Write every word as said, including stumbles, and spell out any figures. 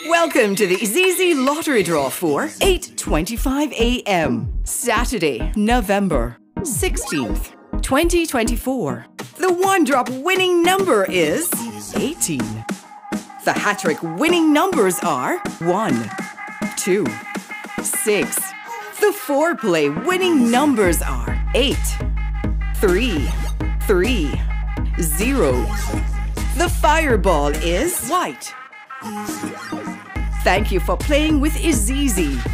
Welcome to the IZIZZI lottery draw for eight twenty-five a m Saturday, November sixteenth, twenty twenty-four. The one-drop winning number is eighteen. The HaTTrik winning numbers are one, two, six. The four-play winning numbers are eight, three, three, zero. The fireball is white. Thank you for playing with IZIZZI.